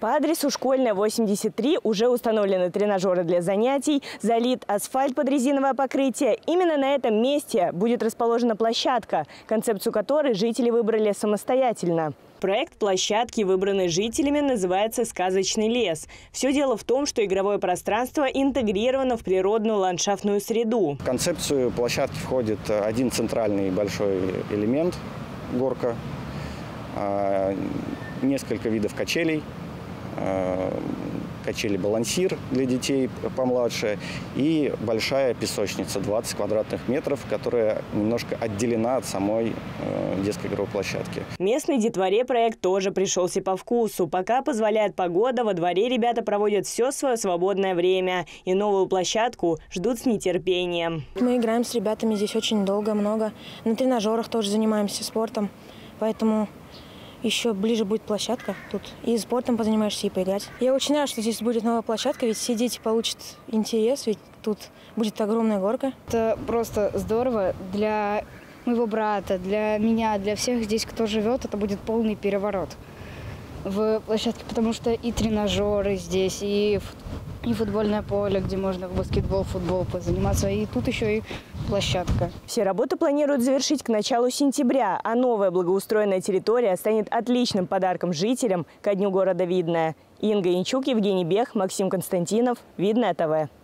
По адресу Школьная, 83 уже установлены тренажеры для занятий, залит асфальт под резиновое покрытие. Именно на этом месте будет расположена площадка, концепцию которой жители выбрали самостоятельно. Проект площадки, выбранный жителями, называется «Сказочный лес». Все дело в том, что игровое пространство интегрировано в природную ландшафтную среду. В концепцию площадки входит один центральный большой элемент – горка, несколько видов качелей, качели-балансир для детей помладше и большая песочница 20 квадратных метров, которая немножко отделена от самой детской игровой площадки. Местной детворе проект тоже пришелся по вкусу. Пока позволяет погода, во дворе ребята проводят все свое свободное время и новую площадку ждут с нетерпением. Мы играем с ребятами здесь очень долго, много. На тренажерах тоже занимаемся спортом, поэтому еще ближе будет площадка тут. И спортом позанимаешься, и поиграть. Я очень рада, что здесь будет новая площадка, ведь все дети получат интерес, ведь тут будет огромная горка. Это просто здорово для моего брата, для меня, для всех здесь, кто живет. Это будет полный переворот в площадке, потому что и тренажеры здесь, и футбольное поле, где можно в баскетбол, футбол позаниматься, и тут еще и площадка. Все работы планируют завершить к началу сентября, а новая благоустроенная территория станет отличным подарком жителям ко дню города Видное. Инга Янчук, Евгений Бех, Максим Константинов. Видное ТВ.